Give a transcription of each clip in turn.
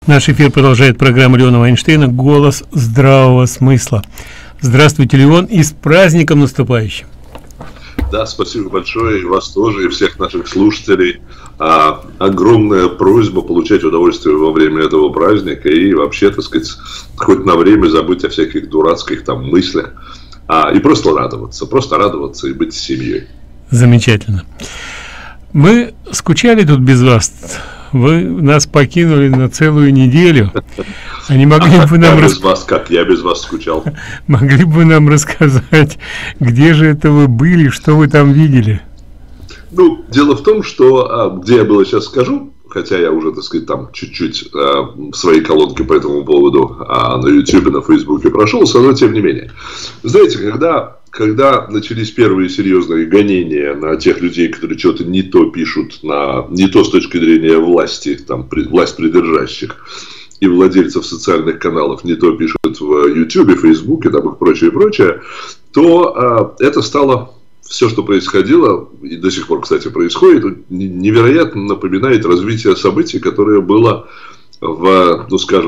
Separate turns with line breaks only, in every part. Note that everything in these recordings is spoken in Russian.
Наш эфир продолжает программа Леона Вайнштейна «Голос здравого смысла». Здравствуйте, Леон, и с праздником наступающим.
Да, спасибо большое, и вас тоже, и всех наших слушателей. Огромная просьба получать удовольствие во время этого праздника и вообще, так сказать, хоть на время забыть о всяких дурацких там мыслях, и просто радоваться и быть с семьей.
Замечательно. Мы скучали тут без вас. Вы нас покинули на целую неделю. А не могли бы нам
я без вас скучал.
Могли бы нам рассказать, где же это вы были, что вы там видели?
Ну, дело в том, что где я был, сейчас скажу, хотя я уже, так сказать, там чуть-чуть свои колонки по этому поводу на YouTube, на Facebook прошелся, но тем не менее. Знаете, когда начались первые серьезные гонения на тех людей, которые что-то не то пишут, не то с точки зрения власти, там, власть придержащих и владельцев социальных каналов, не то пишут в YouTube, Facebook, там и прочее, то это стало, все, что происходило, и до сих пор, кстати, происходит, невероятно напоминает развитие событий, которое было в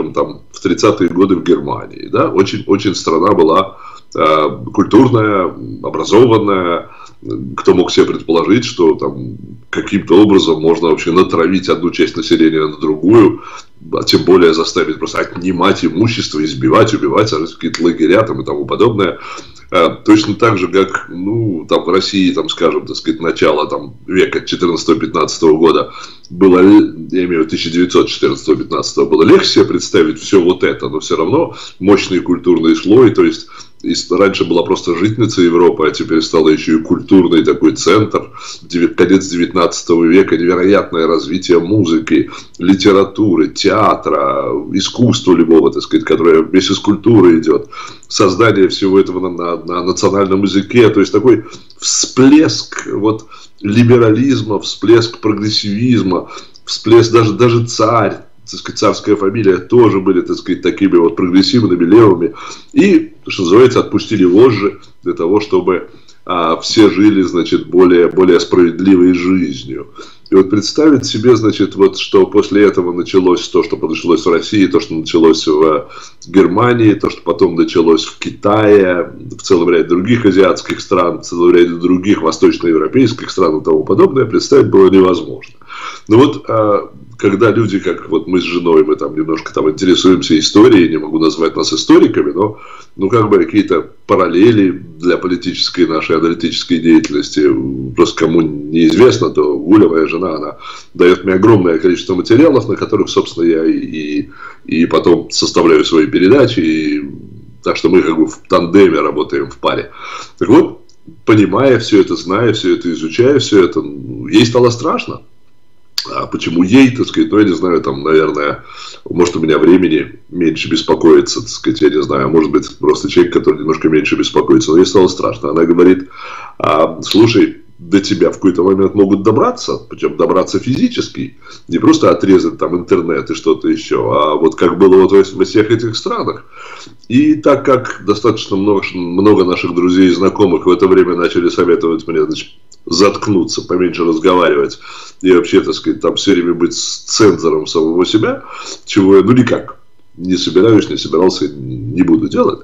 30-е годы в Германии. Да? Очень страна была культурная, образованная. Кто мог себе предположить, что там каким-то образом можно вообще натравить одну часть населения на другую, а тем более заставить просто отнимать имущество, избивать, убивать, какие-то лагеря там, и тому подобное. Точно так же, как там в России, там, скажем, так сказать, начало там, века 14-15 года было, я имею в виду 1914-15, было легче себе представить все вот это, но все равно мощный культурный слой, то есть раньше была просто житница Европы, а теперь стала еще и культурный такой центр. Конец 19 века, невероятное развитие музыки, литературы, театра, искусства любого, так сказать, которое вместе с культурой идет. Создание всего этого на национальном языке. То есть такой всплеск либерализма, всплеск прогрессивизма, всплеск даже царь. Так сказать, царская фамилия тоже были, так сказать, такими прогрессивными, левыми. И, что называется, отпустили вожжи для того, чтобы все жили, значит, более справедливой жизнью. И представить себе, значит, что после этого началось то, что началось в России, то, что началось в Германии, то, что потом началось в Китае, в целом ряде других азиатских стран, в целом ряде других восточноевропейских стран и тому подобное, представить было невозможно. Но когда люди, как мы с женой, мы там немножко интересуемся историей, не могу назвать нас историками, но какие-то параллели для политической нашей аналитической деятельности, просто кому неизвестно, то Гуля, моя жена, она дает мне огромное количество материалов, на которых, собственно, я и потом составляю свои передачи, так что мы в тандеме работаем в паре. Так вот, понимая все это, зная все это, изучая все это, ей стало страшно. А почему ей, так сказать, я не знаю, наверное, может, у меня времени меньше беспокоиться, так сказать, я не знаю, может быть, просто человек, который немножко меньше беспокоится, но ей стало страшно. Она говорит: слушай, до тебя в какой-то момент могут добраться, причем добраться физически, не просто отрезать интернет и что-то еще, а как было во всех этих странах. И так как достаточно много наших друзей и знакомых в это время начали советовать мне, значит, заткнуться, поменьше разговаривать и вообще, так сказать, все время быть цензором самого себя, чего я никак не собираюсь, не собирался, не буду делать.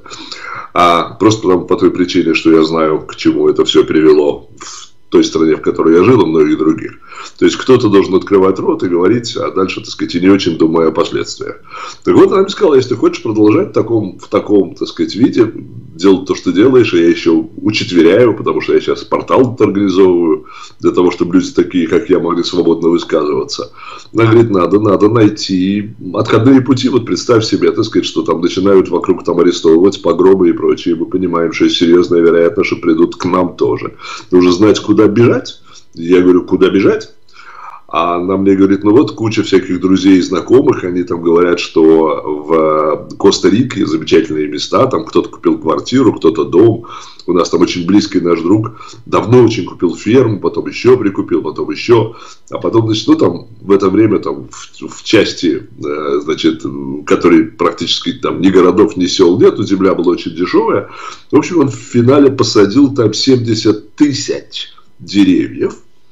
Просто по той причине, что я знаю, к чему это все привело в той стране, в которой я жил, и многих других. То есть кто-то должен открывать рот и говорить, а дальше, так сказать, и не очень думая о последствиях. Так вот, она мне сказала: если хочешь продолжать в таком, так сказать, виде, делать то, что делаешь, и я еще учетверяю, потому что я сейчас портал организовываю, для того, чтобы люди такие, как я, могли свободно высказываться. Она говорит: надо найти отходные пути. Представь себе, так сказать, что начинают вокруг арестовывать, погромы и прочее. Мы понимаем, что есть серьезная вероятность, что придут к нам тоже. Нужно знать, куда бежать. Я говорю: куда бежать? А она мне говорит: куча всяких друзей и знакомых, они говорят, что в Коста-Рике замечательные места, кто-то купил квартиру, кто-то дом. У нас очень близкий наш друг давно очень купил ферму, потом еще прикупил, потом еще. А потом, значит, в это время в части, значит, которой практически ни городов, ни сел нету, земля была очень дешевая. В общем, он в финале посадил 70 тысяч деревьев.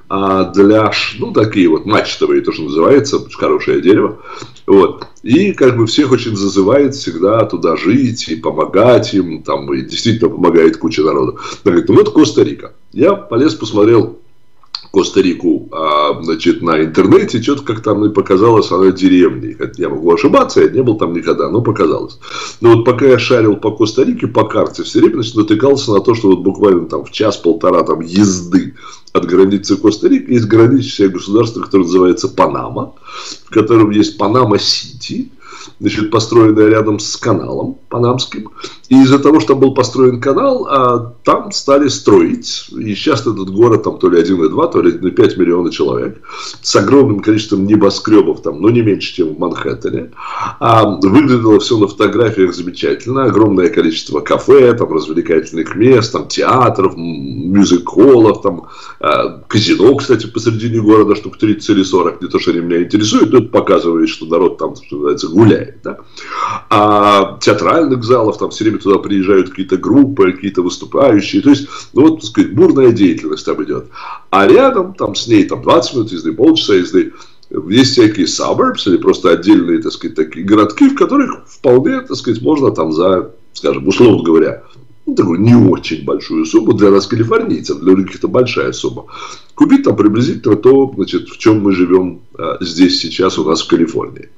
для, ну, такие вот мачтовые, то, что называется, хорошее дерево. Вот. И как бы всех очень зазывает всегда туда жить и помогать им, там, и действительно помогает куча народу. Говорит, ну вот Коста-Рика. Я полез, посмотрел Коста-Рику, значит, на интернете, что-то как там мне показалось, она деревней. Я могу ошибаться, я не был там никогда, но показалось. Но вот пока я шарил по Коста-Рике, по карте, все время, значит, натыкался на то, что вот буквально там в час-полтора там езды от границы Коста-Рики есть граничное государство, которое называется Панама, в котором есть Панама-Сити, значит, построенная рядом с каналом панамским. И из-за того, что был построен канал, там стали строить. И сейчас этот город, там то ли 1,2, то ли 1,5 миллиона человек. С огромным количеством небоскребов, там, но не меньше, чем в Манхэттене. Выглядело все на фотографиях замечательно. Огромное количество кафе, там, развлекательных мест, там, театров, мюзик-холлов, там, казино, кстати, посередине города, штук 30 или 40. Не то, что они меня интересуют, но это показывает, что народ там, что называется, гуляет. Да? Театральных залов, там все время туда приезжают какие-то группы, какие-то выступающие. То есть, ну вот, так сказать, бурная деятельность там идет. А рядом, там с ней, там 20 минут езды, полчаса езды, есть всякие suburbs, или просто отдельные, так сказать, такие городки, в которых вполне, так сказать, можно там за, скажем, условно говоря, ну, такую не очень большую сумму, для нас, калифорнийцев, для других-то большая сумма, купить там приблизительно то, значит, в чем мы живем здесь сейчас у нас в Калифорнии.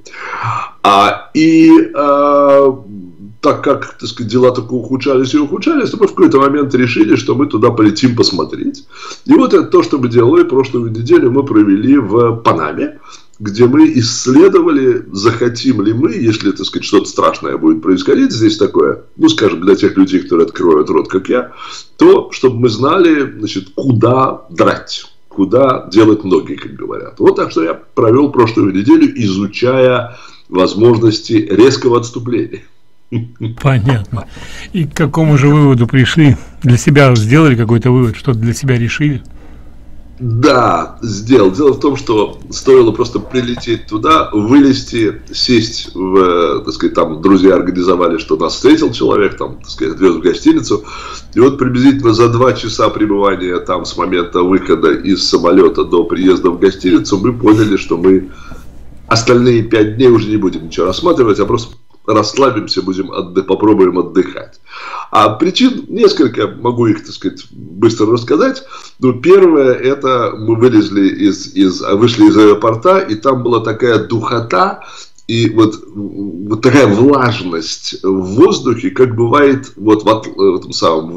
Так как, так сказать, дела только ухудшались и ухудшались, то мы в какой-то момент решили, что мы туда полетим посмотреть. И вот это то, что мы делали. Прошлую неделю мы провели в Панаме, где мы исследовали, захотим ли мы, если, так сказать, что-то страшное будет происходить здесь такое, ну, скажем, для тех людей, которые откроют рот, как я, то, чтобы мы знали, значит, куда драть, куда делать ноги, как говорят. Вот так что я провел прошлую неделю, изучая возможности резкого отступления.
Понятно. И к какому же выводу пришли? Для себя сделали какой-то вывод, что-то для себя решили?
Да, сделал. Дело в том, что стоило просто прилететь туда, вылезти, сесть в, так сказать, там друзья организовали, что нас встретил человек, там, так сказать, отвез в гостиницу. И вот приблизительно за 2 часа пребывания там с момента выхода из самолета до приезда в гостиницу мы поняли, что мы остальные 5 дней уже не будем ничего рассматривать, а просто расслабимся, попробуем отдыхать. Причин несколько, могу их, так сказать, быстро рассказать. Но первое, это мы вышли из аэропорта, и там была такая духота, и вот такая влажность в воздухе, как бывает вот в этом самом,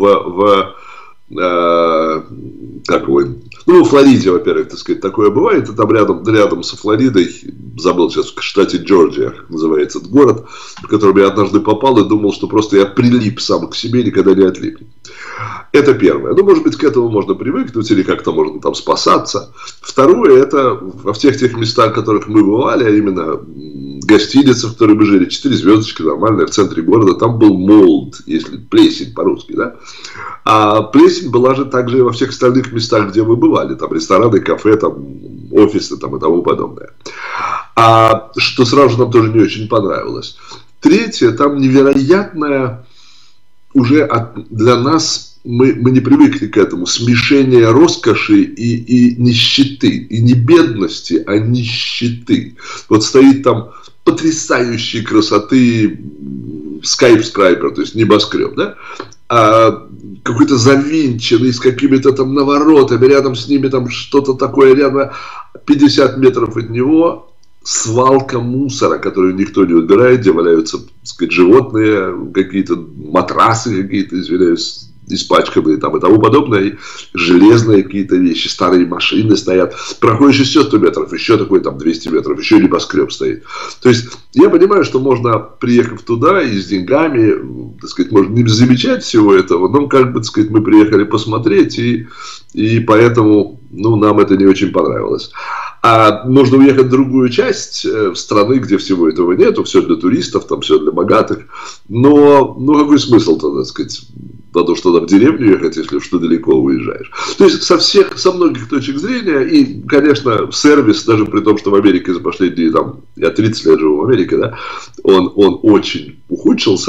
во Флориде, во-первых, так сказать, такое бывает, и там рядом со Флоридой, забыл сейчас, в штате Джорджия называется этот город, в котором я однажды попал и думал, что просто я прилип сам к себе, никогда не отлипну. Это первое. Ну, может быть, к этому можно привыкнуть, или как-то можно там спасаться. Второе, это во всех тех местах, в которых мы бывали, а именно гостиница, в которой мы жили, 4 звездочки, нормальная, в центре города, там был молд, если плесень по-русски, да. А плесень была же также и во всех остальных местах, где мы бывали, там рестораны, кафе, там офисы, там и тому подобное. Что сразу же нам тоже не очень понравилось. Третье, там невероятное уже для нас, мы не привыкли к этому, смешение роскоши и нищеты. И не бедности, а нищеты. Вот стоит там потрясающей красоты скайскрайпер, то есть небоскреб, да? Какой-то завинченный, с какими-то там наворотами, рядом с ними там что-то такое, рядом 50 метров от него свалка мусора, которую никто не убирает, где валяются, так сказать, животные, какие-то матрасы какие-то, извиняюсь, испачканные там и тому подобное, и железные какие-то вещи, старые машины стоят, проходишь еще 100 метров, еще такой там 200 метров, еще небоскреб стоит. То есть, я понимаю, что можно, приехав туда и с деньгами, так сказать, можно не замечать всего этого, но, как бы, так сказать, мы приехали посмотреть, и поэтому, ну, нам это не очень понравилось. Можно уехать в другую часть страны, где всего этого нету, все для туристов, там все для богатых. Но какой смысл-то, так сказать, на то, что в деревню ехать, если что далеко уезжаешь. То есть, со многих точек зрения, и, конечно, сервис, даже при том, что в Америке за последние, там, я 30 лет живу в Америке, да, он очень ухудшился,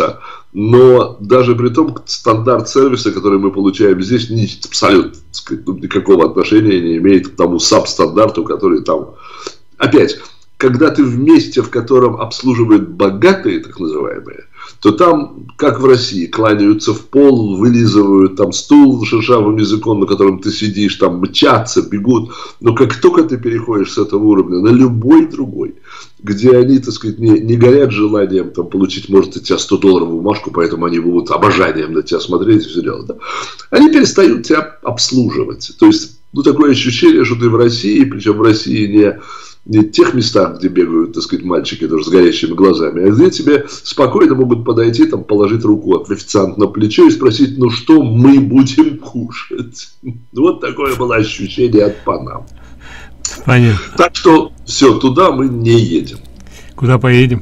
Но даже при том, стандарт сервиса, который мы получаем здесь, абсолютно, так сказать, никакого отношения не имеет к тому сабстандарту, который там. Опять, когда ты в месте, в котором обслуживают богатые, так называемые, то там, как в России, кланяются в пол, вылизывают там стул шершавым языком, на котором ты сидишь, там мчатся, бегут. Но как только ты переходишь с этого уровня на любой другой, где они, так сказать, не горят желанием там, получить, может, от тебя $100 бумажку, поэтому они будут обожанием на тебя смотреть и все дело, да? Они перестают тебя обслуживать. То есть, такое ощущение, что ты в России, причем в России не в тех местах, где бегают, так сказать, мальчики тоже с горящими глазами, а где тебе спокойно могут подойти, там, положить руку от официанта на плечо и спросить, ну что мы будем кушать. Вот такое было ощущение от Панам.
Понятно.
Так что все, туда мы не едем.
Куда поедем?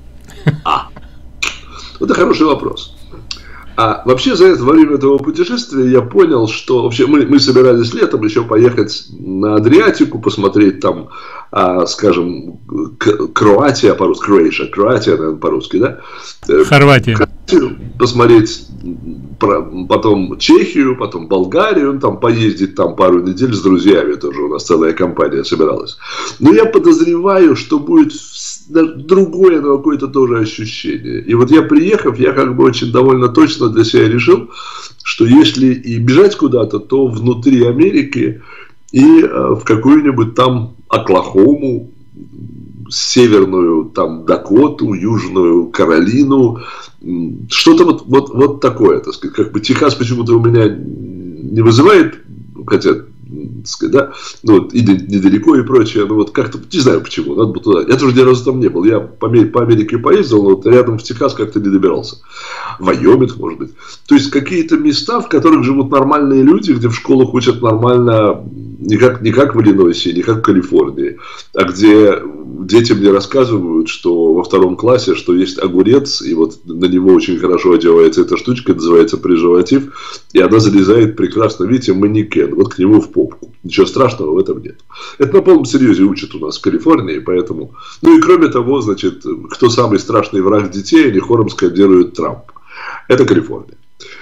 Это хороший вопрос. А вообще во время этого путешествия я понял, что вообще мы собирались летом еще поехать на Адриатику, посмотреть там, скажем, Кроатия по-русски, Кроатия, наверное, по-русски, да?
Хорватия.
Посмотреть потом Чехию, потом Болгарию, там поездить там пару недель с друзьями, тоже у нас целая компания собиралась. Но я подозреваю, что будет другое, но какое-то тоже ощущение. И вот я приехав, я как бы очень довольно точно для себя решил, что если и бежать куда-то, то внутри Америки и в какую-нибудь там Оклахому, северную там Дакоту, южную Каролину, что-то вот такое, так сказать, как бы Техас почему-то у меня не вызывает, хотя, так сказать, да, и недалеко и прочее, но вот как-то, не знаю почему, надо бы туда, я тоже ни разу там не был, я по Америке поездил, но вот рядом в Техас как-то не добирался, Вайоминг, может быть, то есть какие-то места, в которых живут нормальные люди, где в школах учат нормально, не как в Иллинойсе, не как в Калифорнии, а где дети мне рассказывают, что во 2 классе, что есть огурец, и вот на него очень хорошо одевается эта штучка, называется презерватив, и она залезает прекрасно, видите, манекен, вот к нему в попку. Ничего страшного в этом нет. Это на полном серьезе учат у нас в Калифорнии, поэтому... Ну и кроме того, значит, кто самый страшный враг детей, они хором скандируют Трамп. Это Калифорния.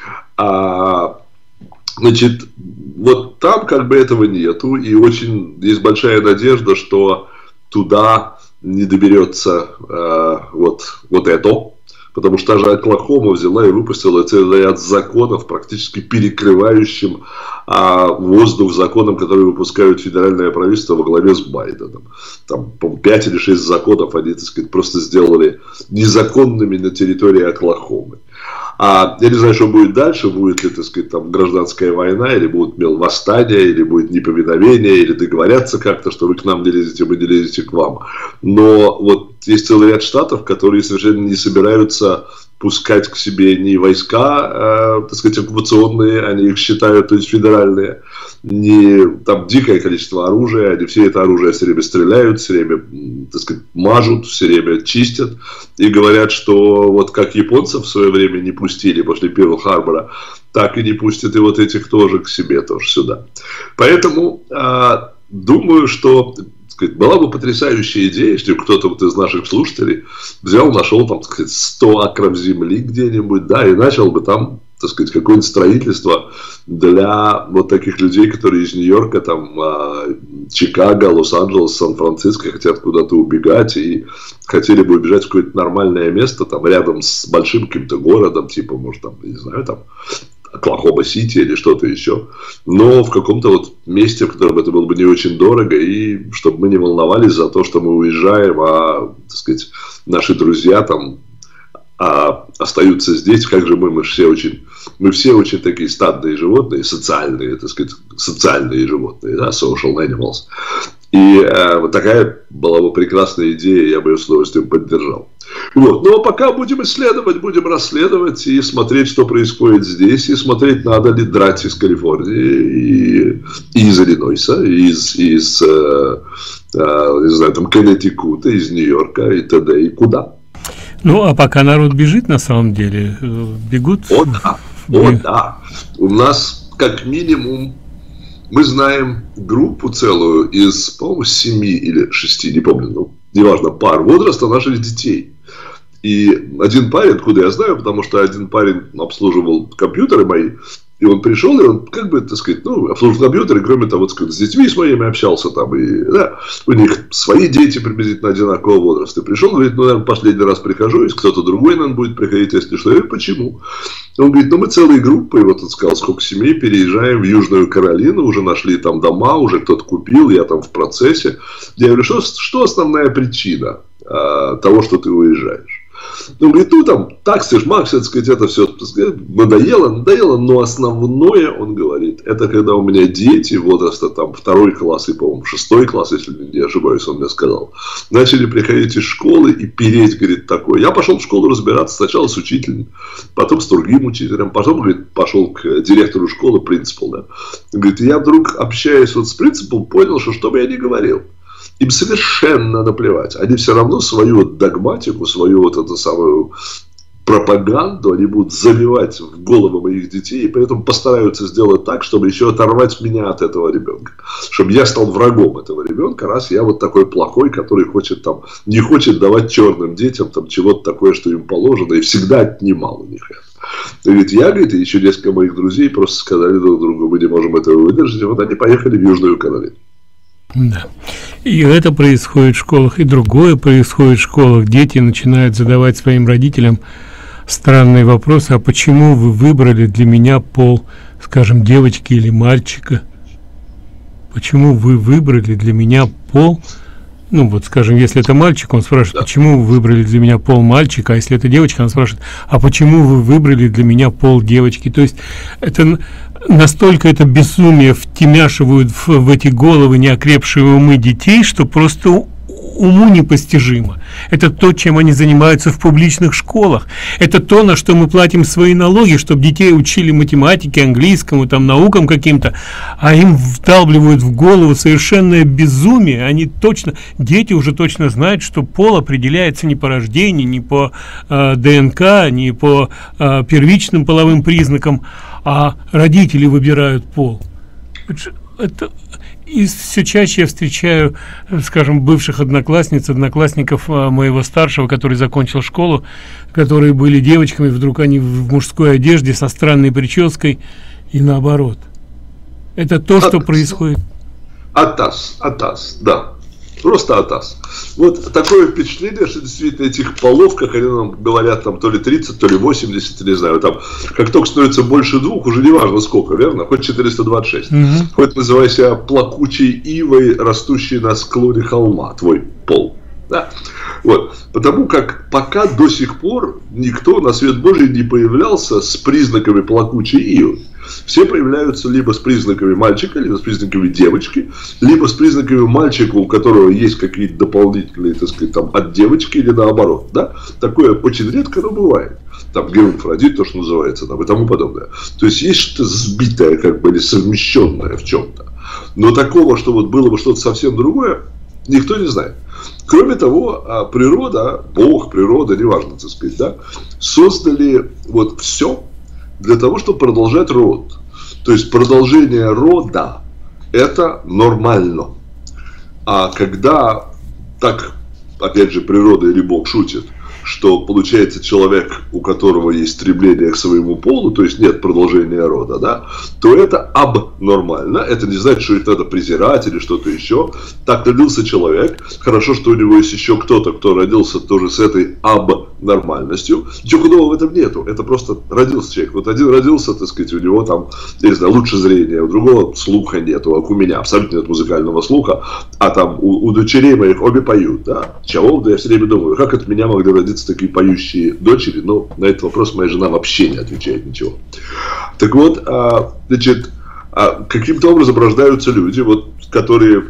Значит, вот там как бы этого нету, и очень есть большая надежда, что туда не доберется вот это, потому что даже Оклахома взяла и выпустила целый ряд законов, практически перекрывающим воздух законам, которые выпускают федеральное правительство во главе с Байденом. Там, по-моему, 5 или 6 законов они, так сказать, просто сделали незаконными на территории Оклахомы. Я не знаю, что будет дальше, будет ли, так сказать, там гражданская война, или будут восстания, или будет неповиновение, или договорятся как-то, что вы к нам не лезете, мы не лезете к вам. Но вот есть целый ряд штатов, которые совершенно не собираются пускать к себе ни войска, так сказать, оккупационные, они их считают, то есть федеральные, не там дикое количество оружия, они все это оружие все время стреляют, все время, так сказать, мажут, все время чистят и говорят, что вот как японцев в свое время не пустили после Перл-Харбора, так и не пустят и вот этих тоже к себе тоже сюда. Поэтому думаю, что была бы потрясающая идея, если кто-то вот из наших слушателей взял, нашел там, так сказать, 100 акров земли где-нибудь, да, и начал бы там, так сказать, какое-нибудь строительство для вот таких людей, которые из Нью-Йорка, там, Чикаго, Лос-Анджелес, Сан-Франциско хотят куда-то убегать и хотели бы убежать в какое-то нормальное место, там, рядом с большим каким-то городом, типа, может, там, не знаю, там, Оклахома-Сити или что-то еще, но в каком-то вот месте, в котором это было бы не очень дорого, и чтобы мы не волновались за то, что мы уезжаем, так сказать, наши друзья там остаются здесь, как же мы все очень такие стадные животные, социальные, так сказать, социальные животные, да, social animals. И вот такая была бы прекрасная идея, я бы ее с удовольствием поддержал. Вот. Но пока будем исследовать, будем расследовать и смотреть, что происходит здесь, и смотреть, надо ли драть из Калифорнии, и из Иллинойса, из не знаю, там, Коннектикута, из Нью-Йорка и т.д. и куда.
Ну, а пока народ бежит, на самом деле, бегут.
О, да. У нас, как минимум, мы знаем группу целую из, по-моему, 7 или 6, не помню, ну, неважно, пар возраста наших детей. И один парень, откуда я знаю, потому что один парень обслуживал компьютеры мои, и он пришел, и он, как бы, так сказать, обслуживал компьютеры, кроме того, так сказать, с детьми своими общался там, и, да, у них свои дети приблизительно одинакового возраста. И пришел, говорит, наверное, последний раз прихожу, если кто-то другой, наверное, будет приходить, если что. Я говорю, почему? Он говорит, мы целой группой, вот он сказал, сколько семей, переезжаем в Южную Каролину, уже нашли там дома, уже кто-то купил, я там в процессе. Я говорю, что основная причина того, что ты уезжаешь? Он говорит, там таксы, шмаксы, так сказать, это все надоело, но основное, он говорит, это когда у меня дети возраста там 2 класс и, по-моему, 6 класс, если не ошибаюсь, он мне сказал, начали приходить из школы и переть, говорит, такое. Я пошел в школу разбираться, сначала с учителем, потом с другим учителем, потом, говорит, пошел к директору школы, принципал, да. Говорит, я вдруг, общаясь вот с принципом, понял, что бы я ни говорил, им совершенно наплевать. Они все равно свою догматику, свою вот эту самую пропаганду, они будут забивать в голову моих детей, и поэтому постараются сделать так, чтобы еще оторвать меня от этого ребенка. Чтобы я стал врагом этого ребенка, раз я вот такой плохой, который хочет там, не хочет давать черным детям там чего-то такое, что им положено, и всегда отнимал у них это. И говорит, я, говорит, и еще несколько моих друзей просто сказали друг другу, мы не можем этого выдержать, и вот они поехали в Южную Каролину.
Да. И это происходит в школах, и другое происходит в школах. Дети начинают задавать своим родителям странные вопросы. А почему вы выбрали для меня пол, скажем, девочки или мальчика? Почему вы выбрали для меня пол? Вот, скажем, если это мальчик, он спрашивает, почему вы выбрали для меня пол мальчика, а если это девочка, она спрашивает, а почему вы выбрали для меня пол девочки? То есть, это настолько это безумие втемяшивают в эти головы неокрепшие умы детей, что просто уму непостижимо. Это то, чем они занимаются в публичных школах. Это то, на что мы платим свои налоги, чтобы детей учили математике, английскому, там, наукам каким-то, а им вдалбливают в голову совершенное безумие. Они точно, дети уже точно знают, что пол определяется не по рождению, не по ДНК, не по первичным половым признакам, а родители выбирают пол. Это... И все чаще я встречаю, скажем, бывших одноклассников моего старшего, который закончил школу, которые были девочками, вдруг они в мужской одежде со странной прической и наоборот. Это то, что происходит.
Атас, да. Просто атас. Вот такое впечатление, что действительно этих полов, как они нам говорят, там то ли 30, то ли 80, не знаю, там, как только становится больше 2, уже не важно сколько, верно? Хоть 426. Хоть называй себя плакучей ивой, растущей на склоне холма, твой пол. Да? Вот. Потому как пока до сих пор никто на свет Божий не появлялся с признаками плакучей ивы. Все появляются либо с признаками мальчика, либо с признаками девочки, либо с признаками мальчика, у которого есть какие-то дополнительные, так сказать, там, от девочки или наоборот. Да? Такое очень редко, но бывает. Там гермафродит, то, что называется, там, и тому подобное. То есть есть что-то сбитое, как бы, или совмещенное в чем-то. Но такого, что вот было бы что-то совсем другое, никто не знает. Кроме того, природа, Бог, природа, неважно, так сказать, да, создали вот все для того, чтобы продолжать род. То есть продолжение рода – это нормально. А когда так, опять же, природа или Бог шутит, что получается человек, у которого есть стремление к своему полу, то есть нет продолжения рода, да, то это абнормально. Это не значит, что их надо презирать или что-то еще. Так родился человек. Хорошо, что у него есть еще кто-то, кто родился тоже с этой абнормальностью. Ничего худого в этом нету. Это просто родился человек. Вот один родился, так сказать, у него там, я не знаю, лучше зрение, у другого слуха нету, как у меня, абсолютно нет музыкального слуха, а там у дочерей моих обе поют, да. Чего? Да я все время думаю, как от меня могли родиться такие поющие дочери, но на этот вопрос моя жена вообще не отвечает ничего. Так вот, значит, каким-то образом рождаются люди, вот, которые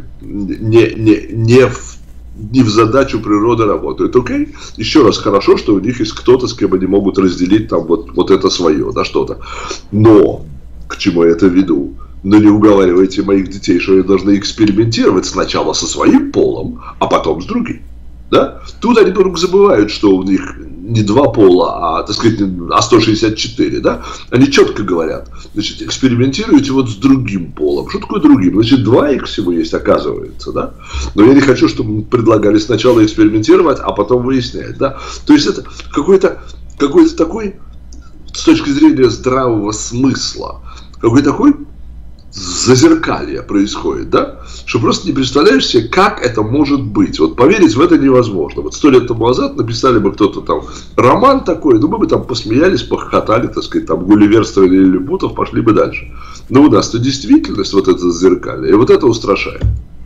не в задачу природы работают. Окей? Еще раз, хорошо, что у них есть кто-то, с кем они могут разделить там вот это свое, да, что-то. Но, к чему я это веду? Но не уговаривайте моих детей, что они должны экспериментировать сначала со своим полом, а потом с другим. Да? Тут они вдруг забывают, что у них не два пола, а, так сказать, а 164, да, они четко говорят, значит, экспериментируйте вот с другим полом. Что такое другим? Значит, 2х всего есть, оказывается, да. Но я не хочу, чтобы мы предлагали сначала экспериментировать, а потом выяснять, да. То есть, это какой-то такой, с точки зрения здравого смысла, какой-то такой зазеркалье происходит, да, что просто не представляешь себе, как это может быть. Вот поверить в это невозможно. Вот 100 лет тому назад написали бы кто-то там роман такой, ну мы бы там посмеялись, похохотали, так сказать, там гулливерствовали или Лилипутов, пошли бы дальше. Но у нас-то действительность, вот это зазеркалье, и вот это устрашает.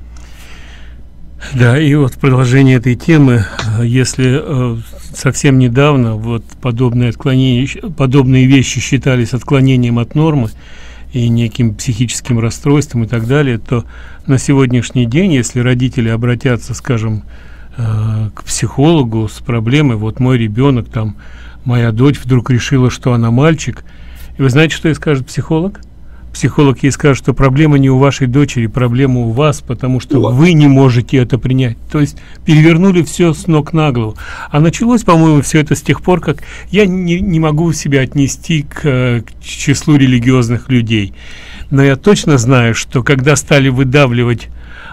Да, и вот продолжение этой темы, если совсем недавно вот подобные вещи считались отклонением от нормы и неким психическим расстройством и так далее, то на сегодняшний день, если родители обратятся, скажем, к психологу с проблемой, вот мой ребенок, там, моя дочь вдруг решила, что она мальчик, и вы знаете, что ей скажет психолог? Психолог ей скажет, что проблема не у вашей дочери, проблема у вас, потому что вы не можете это принять. То есть перевернули все с ног на голову. А началось, по-моему, все это с тех пор, как я не могу себя отнести к числу религиозных людей. Но я точно знаю, что когда стали выдавливать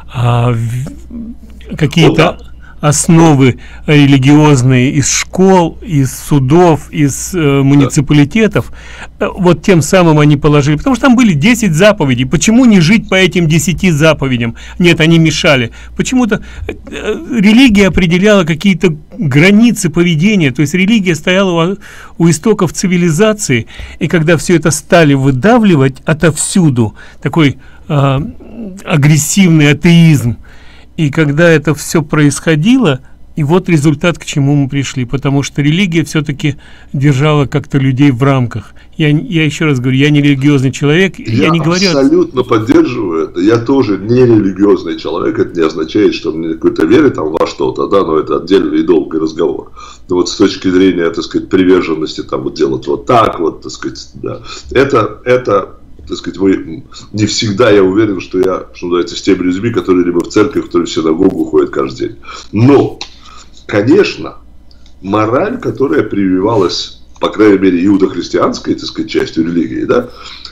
какие-то основы религиозные из школ, из судов, из муниципалитетов, вот тем самым они положили, потому что там были 10 заповедей. Почему не жить по этим 10 заповедям? Нет, они мешали. Почему-то религия определяла какие-то границы поведения, то есть религия стояла у истоков цивилизации, и когда все это стали выдавливать отовсюду, такой агрессивный атеизм, и когда это все происходило, и вот результат, к чему мы пришли, потому что религия все-таки держала как-то людей в рамках. Я еще раз говорю, я не религиозный человек, я не говорю...
абсолютно поддерживаю это, я тоже не религиозный человек, это не означает, что мне какой-то вере там во что-то, да, но это отдельный и долгий разговор. Но вот с точки зрения, так сказать, приверженности, там, вот делать вот так, вот, так сказать, да, это так сказать, не всегда я уверен, что я, что называется, с теми людьми, которые либо в церковь, которые в синагогу ходят каждый день. Но, конечно, мораль, которая прививалась, по крайней мере, иудохристианской, так сказать, частью религии, да,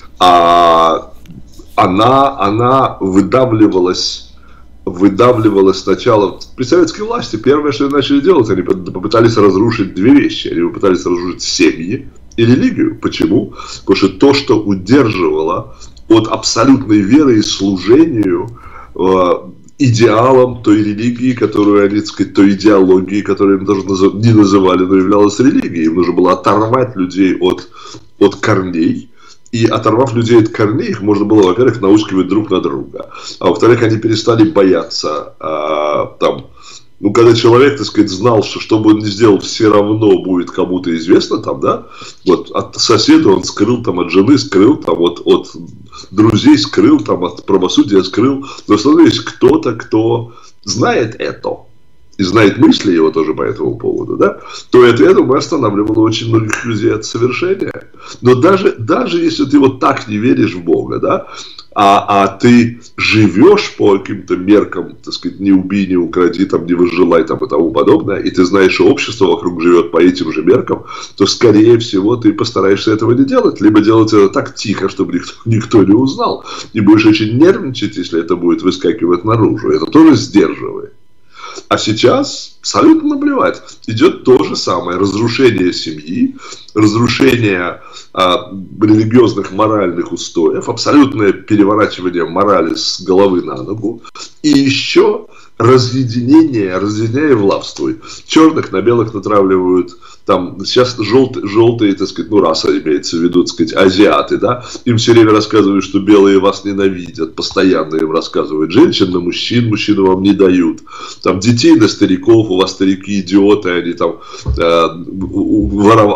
она выдавливалась сначала при советской власти. Первое, что они начали делать, они попытались разрушить две вещи. Они попытались разрушить семьи и религию. Почему? Потому что то, что удерживало от абсолютной веры и служению идеалам той религии, которую они, так сказать, той идеологии, которую они даже не называли, но являлась религией. Им нужно было оторвать людей от корней. И оторвав людей от корней, их можно было, во-первых, наускивать друг на друга. А во-вторых, они перестали бояться там. Ну, когда человек, так сказать, знал, что бы он ни сделал, все равно будет кому-то известно, там, да, вот от соседа он скрыл, там, от жены скрыл, там, от друзей скрыл, там, от правосудия скрыл, но все равно есть кто-то, кто знает это, и знает мысли его тоже по этому поводу, да, то это, я думаю, останавливало очень многих людей от совершения. Но даже если ты вот так не веришь в Бога, да, а ты живешь по каким-то меркам, так сказать, не убей, не укради, там, не возжелай, там, и тому подобное, и ты знаешь, что общество вокруг живет по этим же меркам, то, скорее всего, ты постараешься этого не делать, либо делать это так тихо, чтобы никто не узнал, и будешь очень нервничать, если это будет выскакивать наружу, это тоже сдерживает. А сейчас абсолютно наплевать. Идет то же самое. Разрушение семьи, разрушение религиозных моральных устоев, абсолютное переворачивание морали с головы на ногу. И еще разъединяя властвуй. Черных на белых натравливают. Там сейчас желтые, так сказать, ну, раса имеется в виду, так сказать, азиаты, да, им все время рассказывают, что белые вас ненавидят, постоянно им рассказывают. Женщин на мужчин, мужчины вам не дают. Там детей на стариков, у вас старики идиоты, они там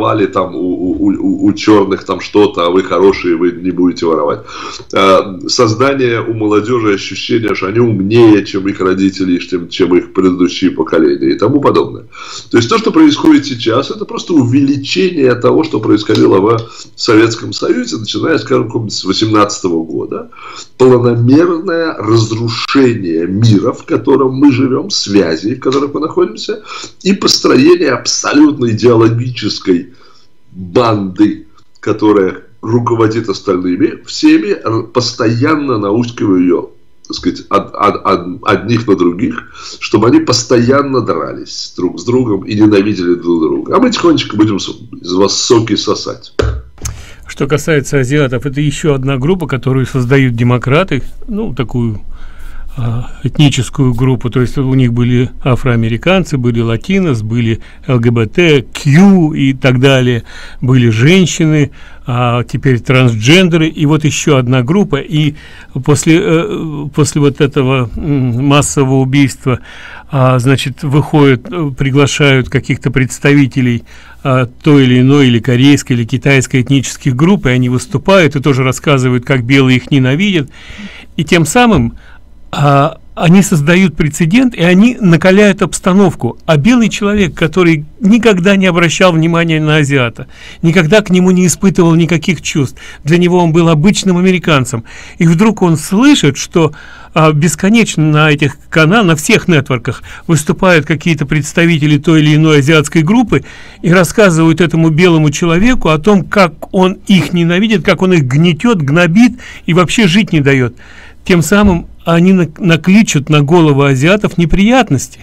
воровали там у черных там что-то, а вы хорошие, вы не будете воровать. Создание у молодежи ощущения, что они умнее, чем их родители, чем их предыдущие поколения и тому подобное. То есть то, что происходит сейчас, это просто увеличение того, что происходило в Советском Союзе, начиная, скажем, с 18 года. Планомерное разрушение мира, в котором мы живем, связей, в которых мы находимся, и построение абсолютно идеологической банды, которая руководит остальными, всеми, постоянно наускивая ее, так сказать, одних на других, чтобы они постоянно дрались друг с другом и ненавидели друг друга. А мы тихонечко будем из вас соки сосать.
Что касается азиатов, это еще одна группа, которую создают демократы, ну, такую этническую группу, то есть у них были афроамериканцы, были латинос, были ЛГБТ, Q и так далее, были женщины, а теперь трансгендеры, и вот еще одна группа, и после вот этого массового убийства, значит, выходят, приглашают каких-то представителей той или иной, или корейской, или китайской этнических групп, и они выступают и тоже рассказывают, как белые их ненавидят, и тем самым они создают прецедент, и они накаляют обстановку. А белый человек, который никогда не обращал внимания на азиата, никогда к нему не испытывал никаких чувств, для него он был обычным американцем, и вдруг он слышит, что бесконечно на этих каналах, на всех нетворках выступают какие-то представители той или иной азиатской группы и рассказывают этому белому человеку о том, как он их ненавидит, как он их гнетет, гнобит и вообще жить не дает. Тем самым они накличут на голову азиатов неприятности.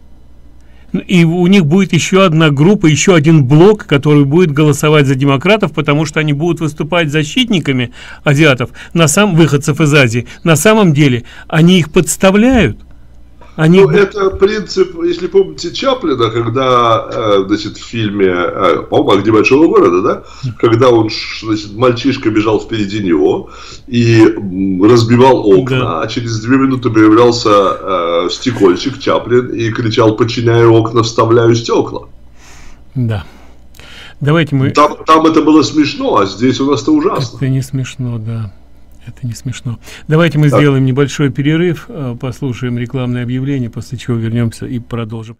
И у них будет еще одна группа, еще один блок, который будет голосовать за демократов, потому что они будут выступать защитниками азиатов, выходцев из Азии. На самом деле они их подставляют.
Ну, это принцип, если помните Чаплина, когда, значит, в фильме, по-моему, «Огни большого города», да, когда он, значит, мальчишка бежал впереди него и разбивал окна, да. А через 2 минуты появлялся стекольщик Чаплин и кричал: «Починяю окна, вставляю стекла».
Да. Давайте мы...
Там это было смешно, а здесь у нас-то ужасно.
Это не смешно, да. Это не смешно. Давайте мы сделаем небольшой перерыв, послушаем рекламное объявление, после чего вернемся и продолжим.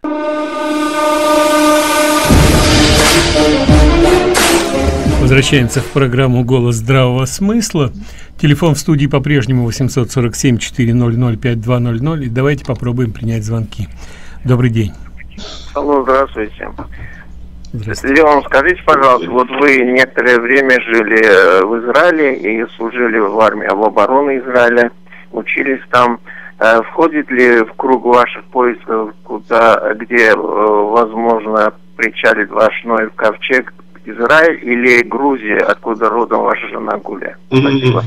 Возвращаемся в программу «Голос здравого смысла». Телефон в студии по-прежнему 847-400-5200. И давайте попробуем принять звонки. Добрый день.
Алло, здравствуйте. Леон, скажите, пожалуйста, вот вы некоторое время жили в Израиле и служили в армии обороны Израиля, учились там. Входит ли в круг ваших поисков, где, возможно, причалит ваш Ноев ковчег, Израиль или Грузия, откуда родом ваша жена Гуля? Спасибо.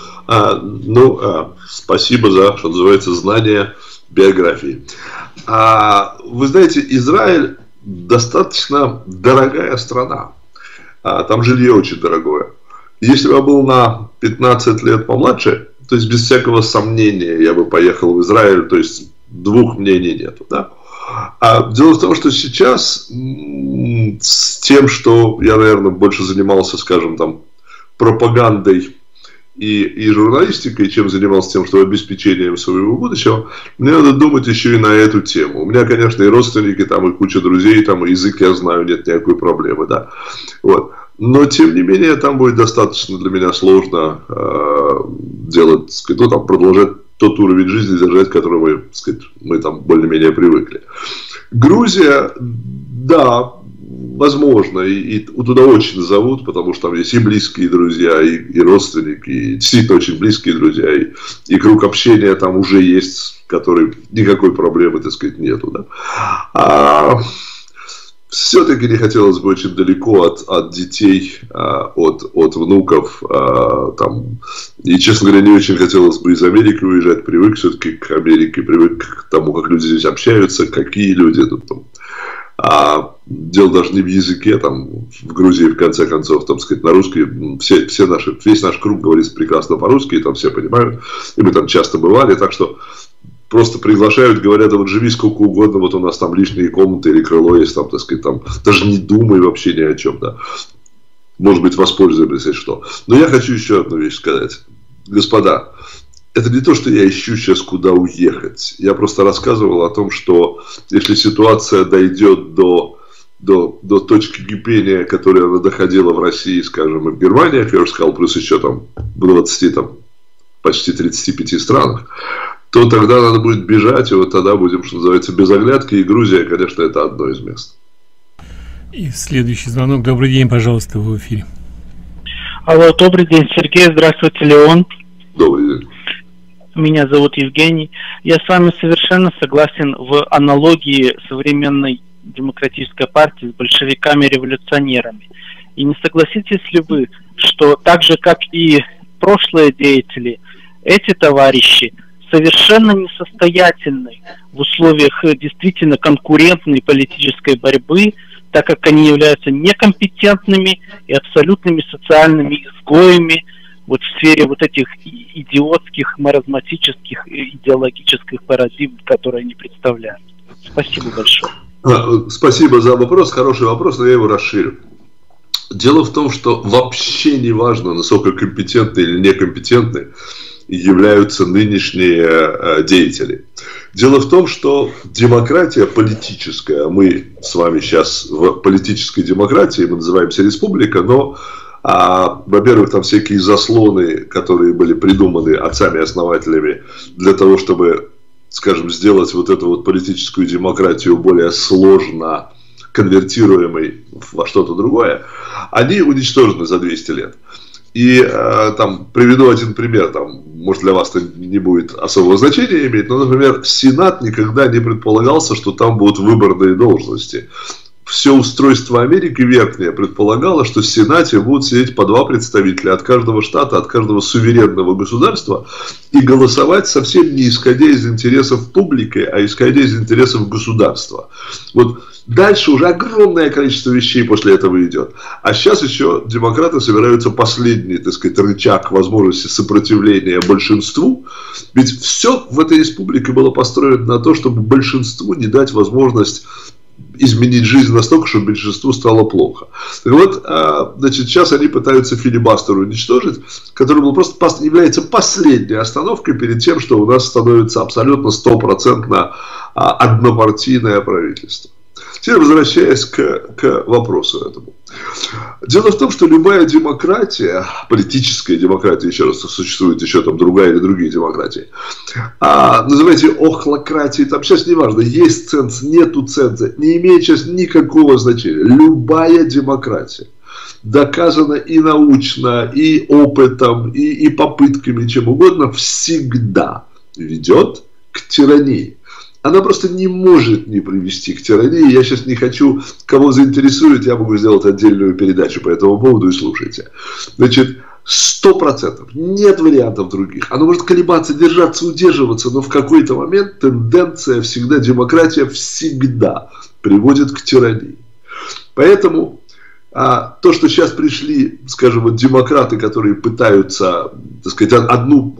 Спасибо за, что называется, знание биографии. Вы знаете, Израиль достаточно дорогая страна. Там жилье очень дорогое. Если бы я был на 15 лет помладше, то есть без всякого сомнения я бы поехал в Израиль, то есть двух мнений нету. Да? Дело в том, что сейчас с тем, что я, наверное, больше занимался, скажем, там, пропагандой и журналистикой, чем занимался тем, что обеспечением своего будущего, мне надо думать еще и на эту тему. У меня, конечно, и родственники, там, и куча друзей, там, и язык я знаю, нет никакой проблемы, да. Вот. Но, тем не менее, там будет достаточно для меня сложно делать, сказать, ну, там, продолжать тот уровень жизни держать, к которому мы там более-менее привыкли. Грузия, да, возможно, и туда очень зовут, потому что там есть и близкие друзья, и родственники, и действительно очень близкие друзья, и круг общения там уже есть, который никакой проблемы, так сказать, нету. Да? Все-таки не хотелось бы очень далеко от детей, от внуков, там, и, честно говоря, не очень хотелось бы из Америки уезжать, привык все-таки к Америке, привык к тому, как люди здесь общаются, какие люди тут там. Дело даже не в языке, там, в Грузии, в конце концов, там, сказать, на русский, весь наш круг говорит прекрасно по-русски, и там все понимают, и мы там часто бывали, так что просто приглашают, говорят, да вот живи сколько угодно, вот у нас там лишние комнаты или крыло есть, там, так сказать, там, даже не думай вообще ни о чем, да. Может быть, воспользуемся, если что. Но я хочу еще одну вещь сказать. Господа, это не то, что я ищу сейчас, куда уехать. Я просто рассказывал о том, что если ситуация дойдет до точки кипения, которая она доходила в России, скажем, и в Германии, как я уже сказал, плюс еще там в 20, там, почти 35 странах, то тогда надо будет бежать, и вот тогда будем, что называется, без оглядки. И Грузия, конечно, это одно из мест.
И следующий звонок. Добрый день, пожалуйста, вы в эфире.
Алло, добрый день, Сергей. Здравствуйте, Леон.
Добрый день.
Меня зовут Евгений. Я с вами совершенно согласен в аналогии современной демократической партии с большевиками-революционерами. И не согласитесь ли вы, что так же, как и прошлые деятели, эти товарищи совершенно несостоятельны в условиях действительно конкурентной политической борьбы, так как они являются некомпетентными и абсолютными социальными изгоями вот в сфере вот этих идиотских, маразматических, идеологических парадигм, которые они представляют. Спасибо большое.
Спасибо за вопрос, хороший вопрос, но я его расширю. Дело в том, что вообще не важно, насколько компетентны или некомпетентны являются нынешние деятели. Дело в том, что демократия политическая, мы с вами сейчас в политической демократии, мы называемся республика, но, во-первых, там всякие заслоны, которые были придуманы отцами-основателями для того, чтобы, скажем, сделать вот эту вот политическую демократию более сложно конвертируемой во что-то другое, они уничтожены за 200 лет. И там приведу один пример, там, может, для вас это не будет особого значения иметь, но, например, Сенат никогда не предполагался, что там будут выборные должности. Все устройство Америки верхнее предполагало, что в Сенате будут сидеть по 2 представителя от каждого штата, от каждого суверенного государства и голосовать совсем не исходя из интересов публики, а исходя из интересов государства. Вот дальше уже огромное количество вещей после этого идет. А сейчас еще демократы собираются последний, так сказать, рычаг возможности сопротивления большинству. Ведь все в этой республике было построено на то, чтобы большинству не дать возможность изменить жизнь настолько, чтобы большинству стало плохо. Так вот, значит, сейчас они пытаются филибастер уничтожить, который был просто является последней остановкой перед тем, что у нас становится абсолютно 100% однопартийное правительство. Теперь возвращаясь к вопросу этому. Дело в том, что любая демократия, политическая демократия, еще раз, существует еще там другая или другие демократии, называйте охлократией, там сейчас не важно, есть ценз, нету ценза, не имеет сейчас никакого значения. Любая демократия доказана и научно, и опытом, и попытками, чем угодно, всегда ведет к тирании. Она просто не может не привести к тирании. Я сейчас не хочу, кого заинтересует, я могу сделать отдельную передачу по этому поводу и слушайте. Значит, 100%. Нет вариантов других. Оно может колебаться, держаться, удерживаться, но в какой-то момент тенденция всегда, демократия всегда приводит к тирании. Поэтому то, что сейчас пришли, скажем, вот демократы, которые пытаются, так сказать, одну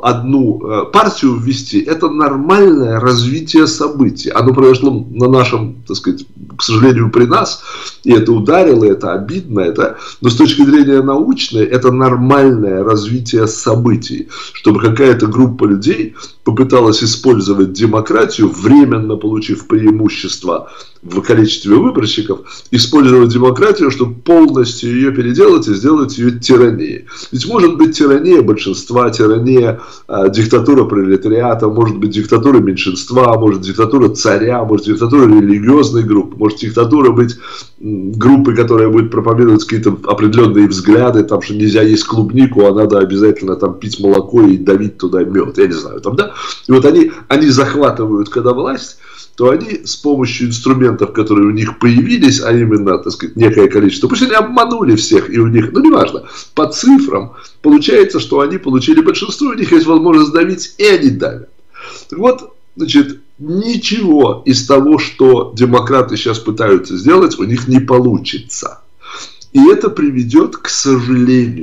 партию ввести, это нормальное развитие событий. Оно произошло на нашем, так сказать, к сожалению, при нас, и это ударило, это обидно, но с точки зрения научной, это нормальное развитие событий, чтобы какая-то группа людей попыталась использовать демократию, временно получив преимущество в количестве выборщиков, использовать демократию, чтобы полностью ее переделать и сделать ее тиранией. Ведь может быть тирания большинства, тирания диктатура пролетариата, может быть диктатура меньшинства, может диктатура царя, может диктатура религиозной группы, может диктатура быть группы, которая будет проповедовать какие-то определенные взгляды, там, что нельзя есть клубнику, а надо обязательно там пить молоко и давить туда мед, я не знаю, там, да? И вот они захватывают, когда власть, то они с помощью инструментов, которые у них появились, а именно, так сказать, некое количество, пусть они обманули всех, и у них, ну, неважно, по цифрам, получается, что они получили большинство, у них есть возможность давить, и они давят. Так вот, значит, ничего из того, что демократы сейчас пытаются сделать, у них не получится. И это приведет, к сожалению,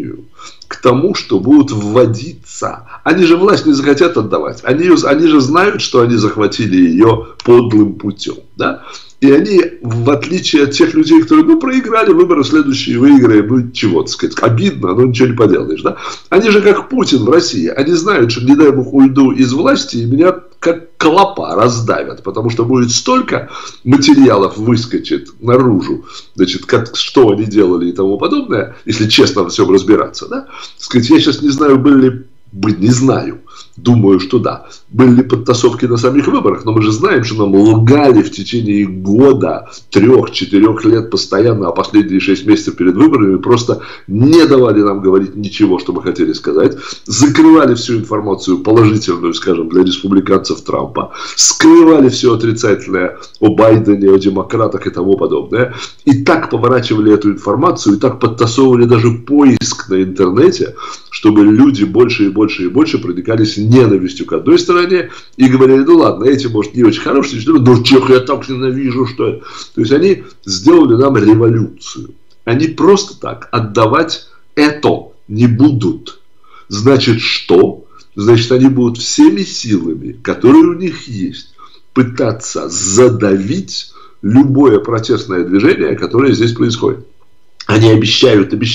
к тому, что будут вводиться. Они же власть не захотят отдавать. Они же знают, что они захватили ее подлым путем. Да? И они, в отличие от тех людей, которые, проиграли выборы, следующие выиграем, чего, так сказать, обидно, но ничего не поделаешь, да? Они же как Путин в России, они знают, что, не дай бог, уйду из власти, и меня как клопа раздавят, потому что будет столько материалов выскочит наружу, значит, что они делали и тому подобное, если честно во всем разбираться, да? Так сказать, я сейчас не знаю, не знаю. Думаю, что да. Были ли подтасовки на самих выборах, но мы же знаем, что нам лгали в течение года, 3-4 лет постоянно, а последние 6 месяцев перед выборами просто не давали нам говорить ничего, что мы хотели сказать. Закрывали всю информацию положительную, скажем, для республиканцев Трампа. Скрывали все отрицательное о Байдене, о демократах и тому подобное. И так поворачивали эту информацию, и так подтасовывали даже поиск на интернете, чтобы люди больше и больше и больше проникались ненавистью к одной стороне и говорили, ну ладно, эти, может, не очень хорошие, но чех я так ненавижу, что... То есть они сделали нам революцию. Они просто так отдавать это не будут. Значит, что? Значит, они будут всеми силами, которые у них есть, пытаться задавить любое протестное движение, которое здесь происходит. Они обещают, мы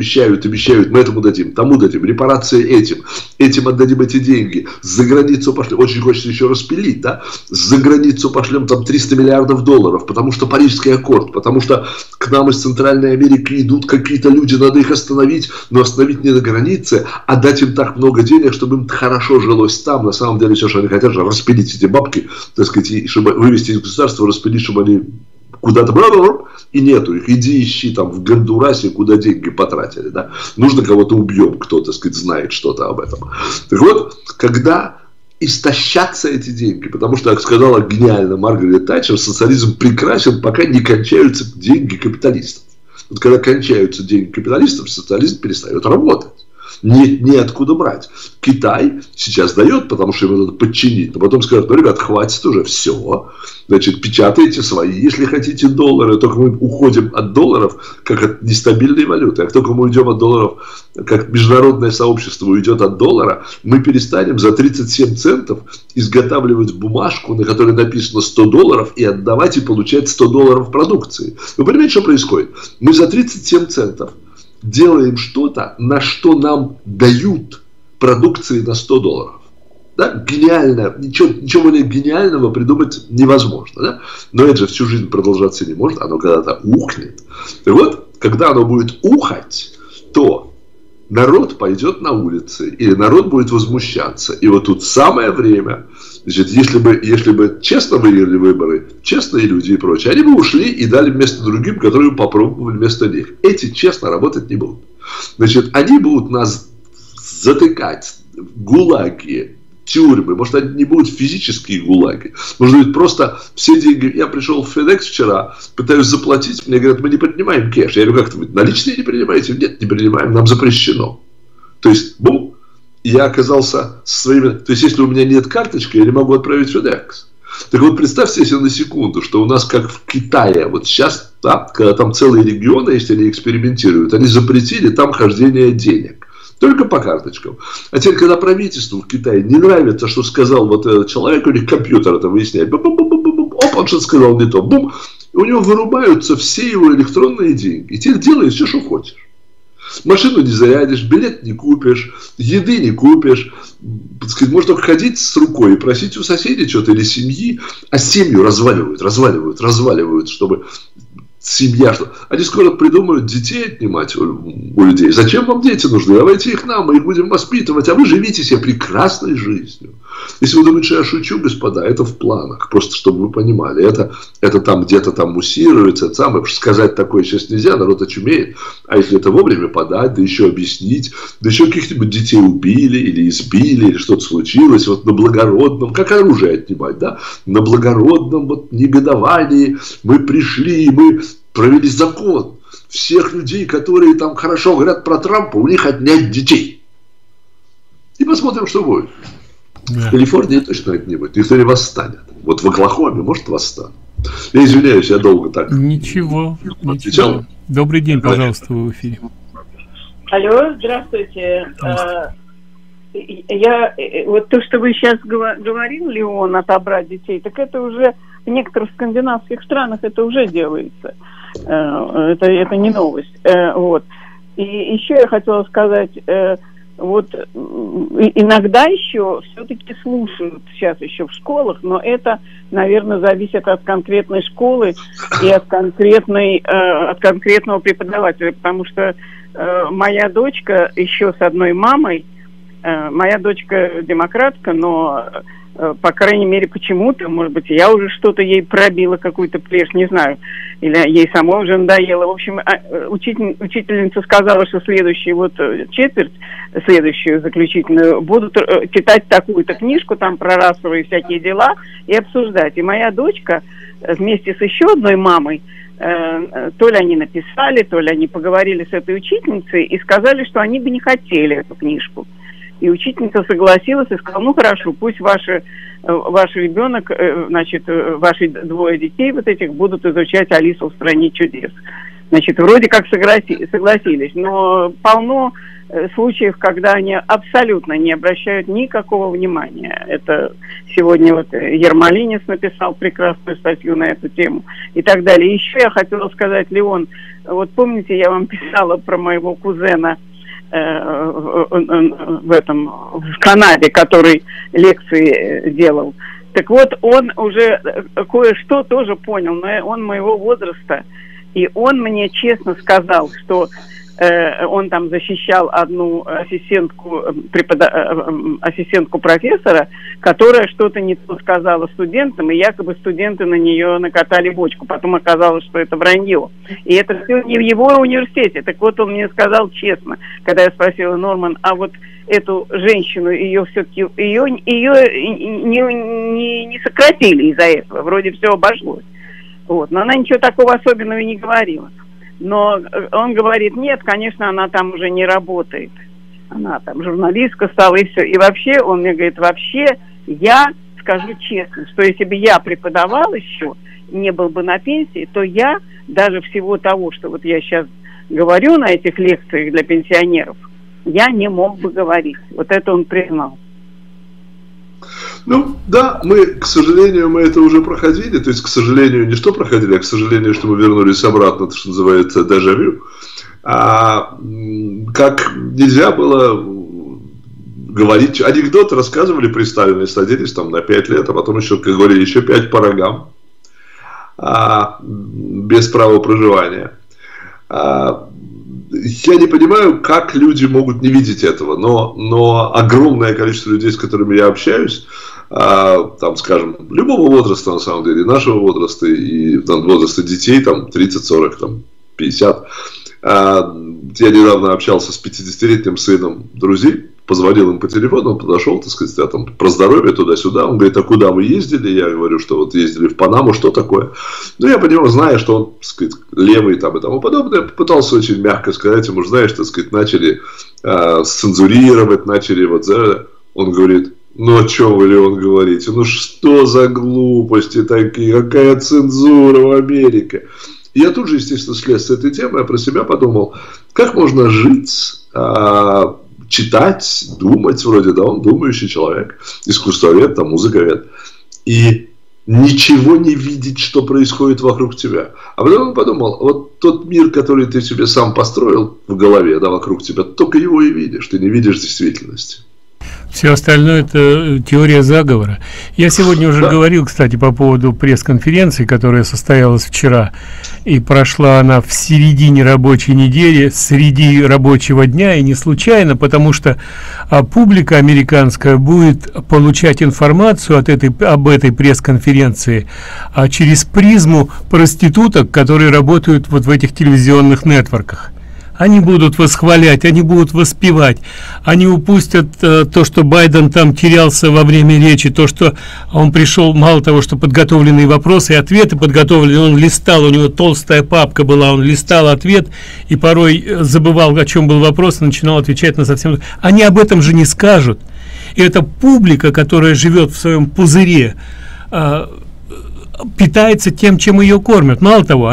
этому дадим, тому дадим, репарации этим отдадим эти деньги, за границу пошлем, очень хочется еще распилить, да, за границу пошлем там $300 миллиардов, потому что Парижский аккорд, потому что к нам из Центральной Америки идут какие-то люди, надо их остановить, но остановить не на границе, а дать им так много денег, чтобы им хорошо жилось там, на самом деле все, что они хотят, же распилить эти бабки, так сказать, и чтобы вывести из государства, распилить, чтобы они... куда-то и нету их, иди ищи там в Гондурасе, куда деньги потратили, да? Нужно кого-то убьем, кто, так сказать, знает что-то об этом. Так вот, когда истощатся эти деньги, потому что, как сказала гениально Маргарет Тэтчер, социализм прекрасен, пока не кончаются деньги капиталистов. Вот когда кончаются деньги капиталистов, социализм перестает работать. Нет, неоткуда брать. Китай сейчас дает, потому что ему надо подчинить. Но потом скажут, ну, ребят, хватит уже, все. Значит, печатайте свои, если хотите, доллары. Только мы уходим от долларов, как от нестабильной валюты. А как только мы уйдем от долларов, как международное сообщество уйдет от доллара, мы перестанем за 37 центов изготавливать бумажку, на которой написано $100, и отдавать и получать $100 продукции. Вы понимаете, что происходит? Мы за 37 центов делаем что-то, на что нам дают продукции на $100. Да? Гениально. Ничего более гениального придумать невозможно. Да? Но это же всю жизнь продолжаться не может. Оно когда-то ухнет. И вот, когда оно будет ухать, то народ пойдет на улицы. Или народ будет возмущаться. И вот тут самое время. Значит, если бы честно выиграли выборы, честные люди и прочее, они бы ушли и дали место другим, которые попробовали вместо них. Эти честно работать не будут. Значит, они будут нас затыкать в гулаги, тюрьмы. Может, они не будут физические гулаги. Может быть, просто все деньги... Я пришел в FedEx вчера, пытаюсь заплатить. Мне говорят, мы не принимаем кэш. Я говорю, как вы наличные не принимаете? Нет, не принимаем, нам запрещено. То есть, бум. Я оказался со своими... То есть, если у меня нет карточки, я не могу отправить FedEx. Так вот, представьте себе на секунду, что у нас, как в Китае, вот сейчас, да, когда там целые регионы, если они экспериментируют, они запретили там хождение денег. Только по карточкам. А теперь, когда правительству в Китае не нравится, что сказал вот этот человек, у них компьютер это выясняет. Оп, он что-то сказал не то. Бум. И у него вырубаются все его электронные деньги. И теперь делай все, что хочешь. Машину не зарядишь, билет не купишь, еды не купишь. Можно только ходить с рукой и просить у соседей что-то или семьи, а семью разваливают, чтобы семья... Они скоро придумают детей отнимать у людей. Зачем вам дети нужны? Давайте их нам, мы их будем воспитывать, а вы живите себе прекрасной жизнью. Если вы думаете, что я шучу, господа, это в планах. Просто чтобы вы понимали. Это там где-то там муссируется. Это самое, потому что сказать такое сейчас нельзя, народ очумеет. А если это вовремя подать, да еще объяснить, да еще каких-нибудь детей убили или избили, или что-то случилось, вот на благородном, как оружие отнимать, да? На благородном вот негодовании мы пришли, и мы провели закон. Всех людей, которые там хорошо говорят про Трампа, у них отнять детей. И посмотрим, что будет. Да. В Калифорнии точно это не будет. Никто не восстанет. Вот в Оклахоме, может, восстанет. Я извиняюсь, я долго так.
Ничего. Добрый день, пожалуйста, вы в эфире.
Алло, здравствуйте. Вот то, что вы сейчас говорил, Леон, отобрать детей, так это уже в некоторых скандинавских странах это уже делается. Это не новость. Вот. И еще я хотела сказать, вот иногда еще все-таки слушают сейчас еще в школах, но это, наверное, зависит от конкретной школы и от конкретного преподавателя, потому что моя дочка еще с одной мамой, моя дочка демократка, но, по крайней мере, почему-то, может быть, я уже что-то ей пробила, какую-то плешь, не знаю, или ей самой уже надоело. В общем, учительница сказала, что следующую вот четверть, следующую заключительную, будут читать такую-то книжку, там про расовые всякие дела, и обсуждать. И моя дочка вместе с еще одной мамой, то ли они написали, то ли они поговорили с этой учительницей и сказали, что они бы не хотели эту книжку. И учительница согласилась и сказала, ну хорошо, пусть ваш ребенок, значит, ваши двое детей вот этих будут изучать Алису в стране чудес. Значит, вроде как согласились, но полно случаев, когда они абсолютно не обращают никакого внимания. Это сегодня вот Ермолинец написал прекрасную статью на эту тему и так далее. Еще я хотела сказать, Леон, вот помните, я вам писала про моего кузена в Канаде, который лекции делал. Так вот, он уже кое-что тоже понял, но он моего возраста, и он мне честно сказал, что он там защищал одну ассистентку профессора, которая что-то не то сказала студентам, и якобы студенты на нее накатали бочку. Потом оказалось, что это вранье. И это все не в его университете. Так вот, он мне сказал честно, когда я спросила, Норман, а вот эту женщину, ее все-таки ее не сократили из-за этого. Вроде все обошлось. Вот. Но она ничего такого особенного и не говорила. Но он говорит, нет, конечно, она там уже не работает. Она там журналистка стала и все. И вообще, он мне говорит, вообще, я скажу честно, что если бы я преподавал еще, не был бы на пенсии, то я даже всего того, что вот я сейчас говорю на этих лекциях для пенсионеров, я не мог бы говорить. Вот это он признал.
Ну, да, к сожалению, мы это уже проходили. То есть, к сожалению, не что проходили, а к сожалению, что мы вернулись обратно, то, что называется, дежавю. Как нельзя было говорить, анекдоты рассказывали при Сталине, садились там на 5 лет, а потом еще, как говорили, еще 5 по рогам, без права проживания. Я не понимаю, как люди могут не видеть этого, но огромное количество людей, с которыми я общаюсь, там, скажем, любого возраста, на самом деле, нашего возраста и там, возраста детей, там, 30, 40, там, 50. Я недавно общался с 50-летним сыном друзей, позвонил им по телефону, он подошел, так сказать, там, про здоровье туда-сюда. Он говорит, а куда вы ездили? Я говорю, что вот ездили в Панаму, что такое? Ну, я по нему, зная, что он, так сказать, левый там и тому подобное, пытался очень мягко сказать ему, знаешь, так сказать, начали цензурировать, начали вот за... Он говорит, ну, о чем вы, Леон, говорите? Ну, что за глупости такие? Какая цензура в Америке? И я тут же, естественно, слез с этой темы, я про себя подумал, как можно жить... читать, думать, вроде, да, он думающий человек, искусствовед, там, музыковед, и ничего не видеть, что происходит вокруг тебя. А потом он подумал, вот тот мир, который ты себе сам построил в голове, да, вокруг тебя, только его и видишь, ты не видишь действительности.
Все остальное – это теория заговора. Я сегодня уже говорил, кстати, по поводу пресс-конференции, которая состоялась вчера, и прошла она в середине рабочей недели, среди рабочего дня, и не случайно, потому что публика американская будет получать информацию об этой пресс-конференции через призму проституток, которые работают вот в этих телевизионных нетворках. Они будут восхвалять, они будут воспевать, они упустят то, что Байден там терялся во время речи, то, что он пришел, мало того, что подготовленные вопросы и ответы подготовлены, он листал, у него толстая папка была, он листал ответ и порой забывал, о чем был вопрос, и начинал отвечать на совсем... Они об этом же не скажут. И эта публика, которая живет в своем пузыре, питается тем, чем ее кормят. Мало того, они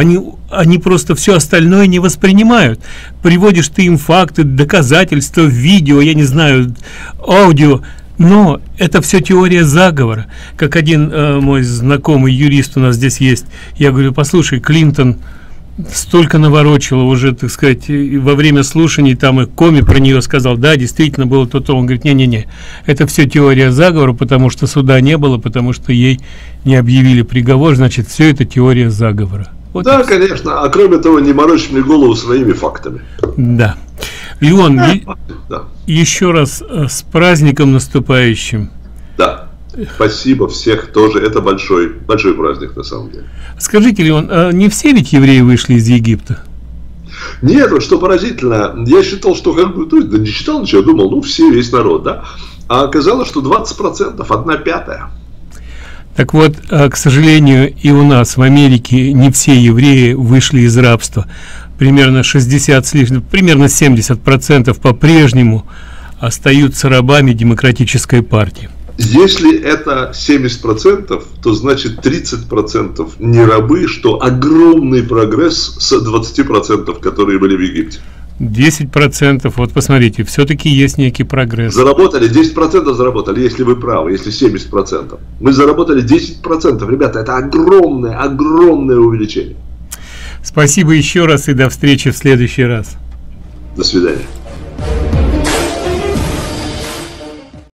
они просто все остальное не воспринимают. Приводишь ты им факты, доказательства, видео, я не знаю, аудио, но это все теория заговора. Как один мой знакомый юрист у нас здесь есть, я говорю: послушай, Клинтон столько наворочила уже, так сказать, во время слушаний, там и Коми про нее сказал, да, действительно было то-то. Он говорит: не-не-не, это все теория заговора, потому что суда не было, потому что ей не объявили приговор, значит, все это теория заговора. Вот да,
конечно, а кроме того, не морочь мне голову своими фактами.
Да. Леон, да. Еще раз с праздником наступающим.
Да. Спасибо всех тоже. Это большой праздник на самом деле.
Скажите, Леон, а не все ведь евреи вышли из Египта?
Нет, вот что поразительно, я считал, что как бы, да не считал ничего, думал, все, весь народ, да. А оказалось, что 20%, 1/5.
Так вот, к сожалению, и у нас в Америке не все евреи вышли из рабства. Примерно 60 с лишним, примерно 70% по-прежнему остаются рабами Демократической партии.
Если это 70%, то значит 30% не рабы, что огромный прогресс с 20%, которые были в Египте.
10%, вот посмотрите, все-таки есть некий прогресс.
Заработали, 10% заработали, если вы правы, если 70%. Мы заработали 10%, ребята, это огромное увеличение.
Спасибо еще раз и до встречи в следующий раз.
До свидания.